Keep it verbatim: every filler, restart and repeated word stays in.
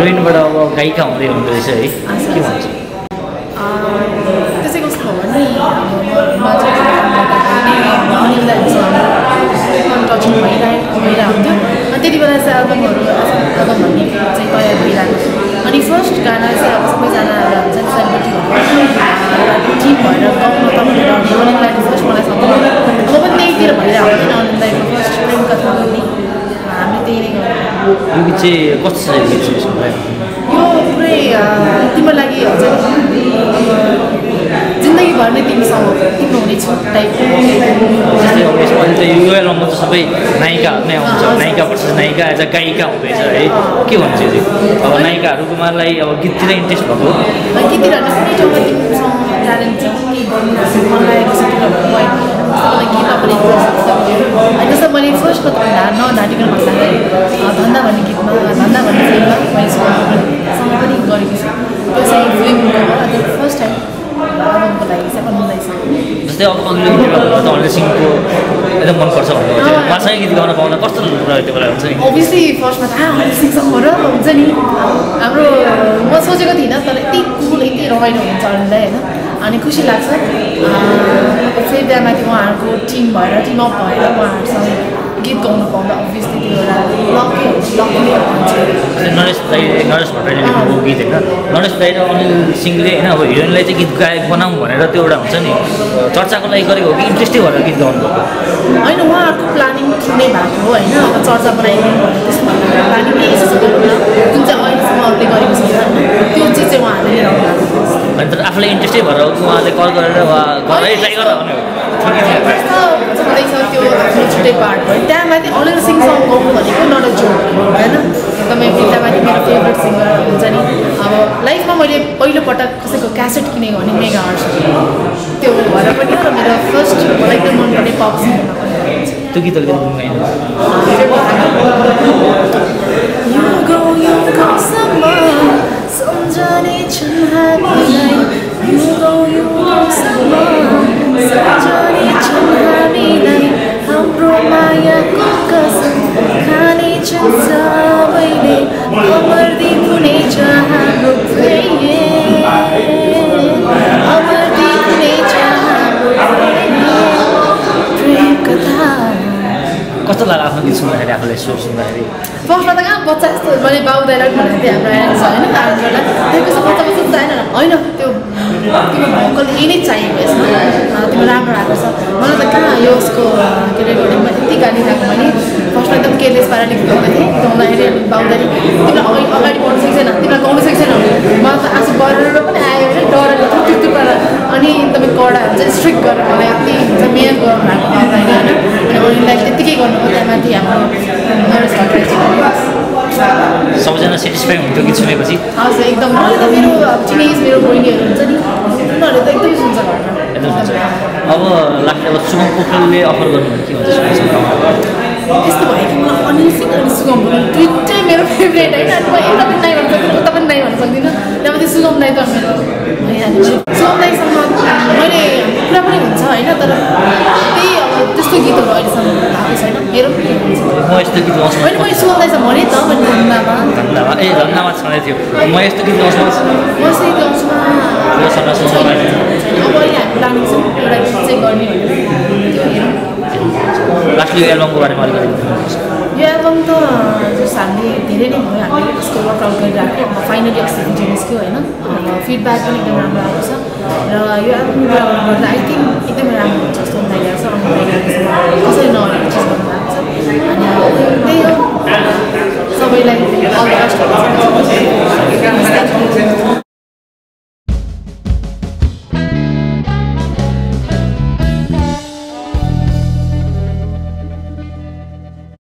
हिरोइनबाट अब गायिका हुँदै हुँदो रहेछ है के भन्छ त्यसै कस्तो हो भने टचिङ भइरहेको भइरहेको हुन्थ्यो अनि त्यति बेला चाहिँ एल्बमहरू एल्बम भन्ने चाहिँ तयार भइरहेको थियो अनि फर्स्ट गाना चाहिँ अब सबैजना हुन्छ नि सेलिब्रिटीहरू टिम भएर गाउन तपाईँले अनिल दाइको फर्स्ट मलाई सम्झाउनु म पनि त्यहीतिर भइरहेको थिएन अनिल दाइको फर्स्ट प्रेम कथा भन्ने हामीले त्यही नै गर्यौँ यो गीत चाहिँ कस्तो छ गीत चाहिँ यो पुरै तिम्रो लागि हुन्छ जिन्दगीभर नै तिमीसँग तिम्रो हुनेछु टाइपको अहिले त यो एल्बममा त सबै नायिकाहरू नै आउँछ नायिका वर्सेस नायिका एज अ गायिका हुँदैछ है के भन्छ यो अब नायिकाहरूकोमालाई अब गीततिर इन्ट्रेस्ट भएको गीततिर कुनै ठाउँमा तिमीसँग ट्यालेन्ट छ के गर्नु मन लागेको छ तिमीलाई गीत पनि जस्तो मैले फर्स्टमा त नढाँटिकन भन्दाखेरि धन्दा भन्ने गीतमा धन्दा भन्ने फिल्ममा मैले सँग पनि गरेको छु त्यो चाहिँ फिल्मको फर्स्ट टाइम एल्बमको लागि चाहिँ भन्दैछ जस्तै अब अघिल्लो गीत त अरिजित सिंहको एकदम मनपर्छ भन्नुभएको थियो उहाँसँगै गीत गाउन पाउँदा कस्तो रह्यो त्यो बेला हुन्छ नि अभियसली फर्स्टमा त अरिजित सिंहसँग र हुन्छ नि हाम्रो म सोचेको थिइनँ तर यति कुल यति रमाइलो हुन्छ अरूलाई होइन अनि खुसी लाग्छ फेरि त्यहाँमाथि उहाँहरूको टिम भएर टिम अप भएर उहाँहरूसँग गीत गाउनु पाउँदा अभियसली त्यो एउटा लक्कै लक्कै हुन्छ नरेश दाई नरेश भट्टराईले लेख्नुभएको गीत होइन नरेश दाई र अनिल सिंहले होइन अब हिरोइनलाई चाहिँ गीत गायक बनाऊँ भनेर त्यो एउटा हुन्छ नि चर्चाको लागि गरेको हो कि इन्ट्रेस्टै भएर गीत गाउनु भएको होइन उहाँहरूको प्लानिङ नै भएको हो होइन अब चर्चा बनाइदिनु भने त्यसमा प्लानिङ नै यस्तो गरौँ न जुन चाहिँ अहिलेसम्म अरूले गरेको छ होइन त्यो चिज चाहिँ उहाँहरूले लिएर आउनु भएको अनि तर आफूलाई इन्ट्रेस्टै भएर उहाँले कल गरेर वा गरेर ट्राई गरेर हुँदैछ त्यो आफ्नो छुट्टै पार्ट भयो त्यहाँमाथि अनिल सिंहसँग गाउनु भनेको नट अ जोक होइन एकदमै त्यहाँमाथि मेरो फेभरेट सिङ्गर हुन्छ नि अब लाइफमा मैले पहिलोपटक कसैको क्यासेट किनेको भने मेगा आर्ट्स त्यो भएर पनि हो र मेरो फर्स्ट मलाई एकदम मनपर्ने पप सिङ्गरमा पनि त्यो गीतहरू गाउनु सम्झने छन् हामीलाई युगौँ युगौँसम्म सम्झने छन् हामीलाई हाम्रो मायाको कसम खाने छन् सबैले अमरदीप हुनेछ हाम्रो प्रेम अमरदीप हुनेछ हाम्रो प्रेम कथा कस्तो लाग्यो आफ्नो गीत सुन्दाखेरि आफूलाई स्वर सुन्दाखेरि फर्स्टमा त कहाँ बच्चा जस्तो मैले बाउदाइलाई भनेको थिएँ हाम्रो एन्स होइन आर्जलाई त्यसपछि बच्चा बच्चा चाहिएन होइन त्यो तिम्रो भोकल यही नै चाहिएको यसमा तिम्रो राम्रो आएको छ मलाई त कहाँ यो उसको के रेकर्डिङमा यति गाली खाएको मैले फर्स्टमा एकदम केयरलेस पारेर लेख्नु गाउँदै थिएँ त्यो हुँदाखेरि बाउदारी तिमीलाई अगाडि अगाडि बढ्नु सक्दैन तिमीलाई गाउनु सक्दैन मलाई त आँसु बढेर पनि आयो भने डरेर त्यो त्यो पारा अनि एकदमै कडा हुन्छ स्ट्रिक्ट गरेर मलाई यति हुन्छ मेहनत गर्नु भएको बाउदारी होइन अनि अरूलाई त्यत्तिकै गर्नु त्यहाँमाथि हाम्रो नरेश भट्टराई सबैजना सेटिस्फाई हुन्थ्यो गीत सुनेपछि हजुर एकदम मलाई त मेरो चिनेज मेरो बहिनीहरू हुन्छ नि उनीहरूले त एकदमै सुन्छ घरमा अब लाग्छ अब सुगम पोखरेलले अफर गर्नु के भन्छ त्यस्तो भयो कि मलाई अनिल सिंह अनि सुगम पोखरेल दुइटै मेरो फेभरेट होइन अनि म एउटा पनि नाइ भन्न सक्दिनँ उता पनि नाइ भन्न सक्दिनँ त्यहाँपछि सुगम दाइ त मेरो भइहाल्यो सुगम दाइसँग मैले कुरा पनि हुन्छ होइन तर त्यही अब त्यस्तो गीतहरू अहिलेसम्म भएको छैन हेरौँ के हुन्छ म यस्तो गीत गाउँछु होइन मैले सुगम दाइसँग भनेँ त मैले धन्दामा धन्दामा ए धन्दामा छँदै थियो म यस्तो गीत गाउँछु म चाहिँ गाउँछु अब अहिले हामी प्लानिङ छ एउटा गीत चाहिँ गर्ने भनेर त्यो हेरौँ लास्ट यो एल्बमको बारेमा अलिकति यो एल्बम त जस हामीले धेरै नै भयो हामीले यसको वर्कआउट गरिरहेको अब फाइनली अस्ति भिडियो निस्क्यो होइन फिडब्याक पनि एकदम राम्रो आएको छ र यो एल्बम गर्दा आई थिङ्क एकदमै राम्रो हुन्छ जस्तो मलाई लाग्छ